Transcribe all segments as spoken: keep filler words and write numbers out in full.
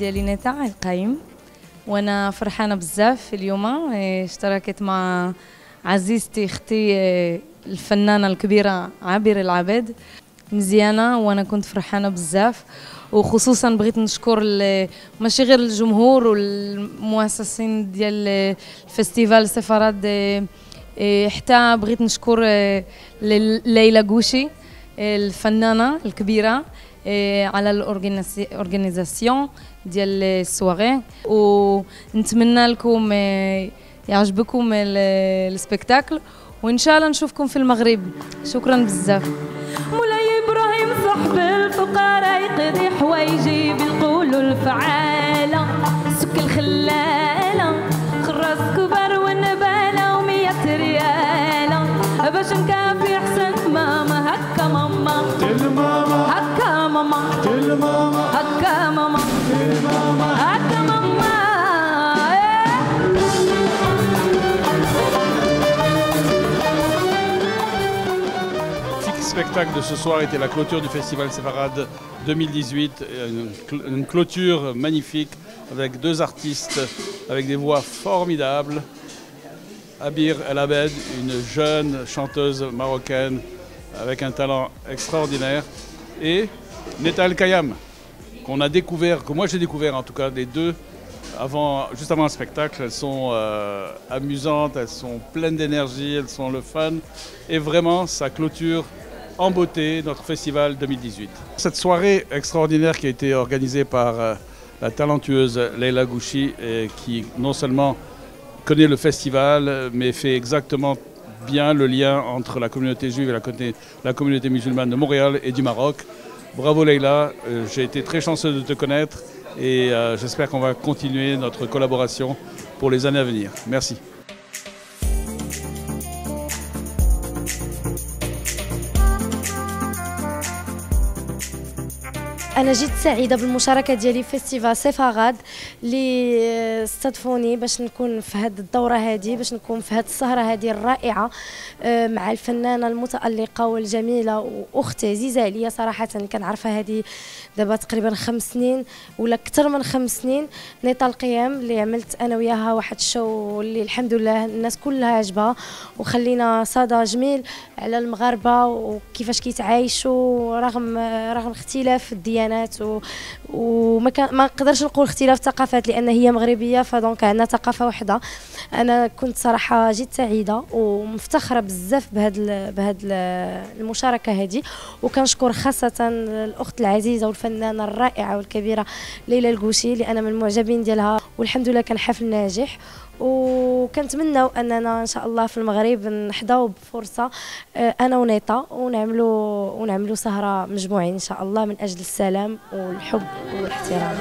ديالي نتاع القايم، وانا فرحانه بزاف اليوم. اشتركت مع عزيزتي اختي الفنانه الكبيره عابر العباد. مزيانه وانا كنت فرحانه بزاف، وخصوصا بغيت نشكر ماشي غير الجمهور والمؤسسين ديال الفستيفال سفارات، حتى بغيت نشكر ليلى قوشي الفنانه الكبيره على الاورغانيزاسيون ديال السواغي، ونتمنى لكم يعجبكم السبيكتاكل، وان شاء الله نشوفكم في المغرب. شكرا بزاف. مولاي ابراهيم صاحب الفقراء يقضي حوايجي بالقول الفعاله، سك الخلاله خراس كبار والنباله ومية رياله باش نكافي حسن ماما. هكا ماما تل ماما، هكا ماما تل ماما، هكا ماما تل ماما، هكا ماما. Le spectacle de ce soir était la clôture du Festival Séfarade deux mille dix-huit, une clôture magnifique avec deux artistes avec des voix formidables. Abir El Abed, une jeune chanteuse marocaine avec un talent extraordinaire, et Neta El Kayam, qu'on a découvert, que moi j'ai découvert en tout cas, les deux avant, juste avant le spectacle. Elles sont euh, amusantes, elles sont pleines d'énergie, elles sont le fun, et vraiment ça clôture en beauté notre festival deux mille dix-huit. Cette soirée extraordinaire qui a été organisée par euh, la talentueuse Leila Gouchi, et qui non seulement connaît le festival mais fait exactement bien le lien entre la communauté juive et la, la communauté musulmane de Montréal et du Maroc. Bravo Leila, euh, j'ai été très chanceux de te connaître, et euh, j'espère qu'on va continuer notre collaboration pour les années à venir. Merci. أنا جيت سعيدة بالمشاركة ديالي في فيستيفال سفارات اللي استضافوني باش نكون في هذه الدورة هذه، باش نكون في هذه السهرة هذه الرائعة مع الفنانة المتألقة والجميلة وأختي عزيزة عليا صراحة. كنعرفها هذه دابا تقريبا خمس سنين ولا أكثر من خمس سنين. نيطا القيام اللي عملت أنا وياها واحد الشو اللي الحمد لله الناس كلها عجبها، وخلينا صدى جميل على المغاربة وكيفاش كيتعايشوا رغم رغم اختلاف الديانات، وما كان ما نقدرش نقول اختلاف الثقافات لان هي مغربيه، فدونك عندنا ثقافه واحده. انا كنت صراحه جيت سعيده ومفتخره بزاف بهذا بهذا المشاركه هذه، وكنشكر خاصه الاخت العزيزه والفنانه الرائعه والكبيره ليلى القوشي اللي انا من المعجبين ديالها، والحمد لله كان حفل ناجح. وكنتمناو اننا ان شاء الله في المغرب نحظاو بفرصه انا ونيطا ونعملوا ونعملوا سهره مجموعين ان شاء الله من اجل السلام والحب والاحترام.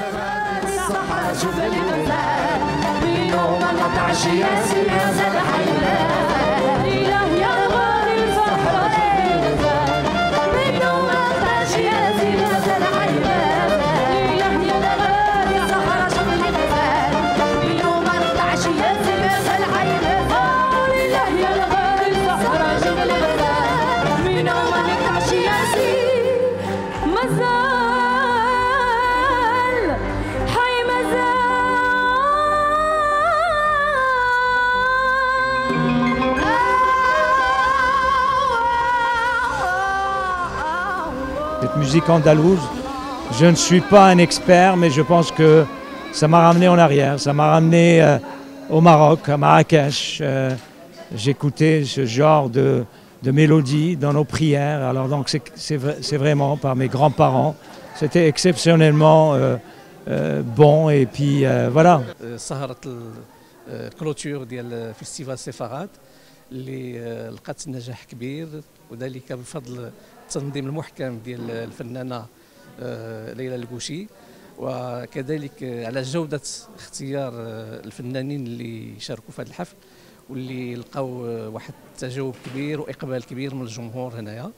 Cette musique andalouse, je ne suis pas un expert, mais je pense que ça m'a ramené en arrière, ça m'a ramené euh, au Maroc, à Marrakech. Euh, J'écoutais ce genre de, de mélodie dans nos prières, alors donc c'est vraiment par mes grands-parents. C'était exceptionnellement euh, euh, bon, et puis euh, voilà. سهرة الكلوتور ديال فيستيفال سفارات اللي لقات نجاح كبير، وذلك بفضل التنظيم المحكم ديال الفنانه ليلى القوشي، وكذلك على جوده اختيار الفنانين اللي شاركوا في هذا الحفل، واللي لقاو واحد التجاوب كبير واقبال كبير من الجمهور هنايا.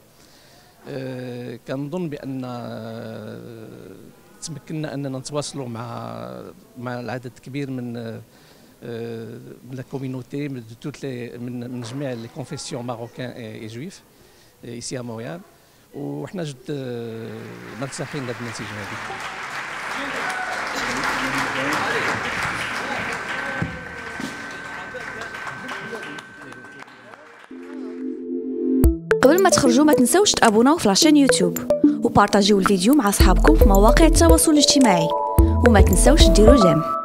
كنظن بان تمكنا اننا نتواصلوا مع مع العدد كبير من من لا كوميونيتي من توت من من جميع لي كونفيسيون ماروكان اي جويف ايسي ا مونريال، وحنا جد مرتاحين لهذه النتيجه هذه. قبل ما تخرجوا ما تنسوش تابوناو في لاشين يوتيوب وبارطاجيو الفيديو مع اصحابكم في مواقع التواصل الاجتماعي وما تنسوش ديروا جيم.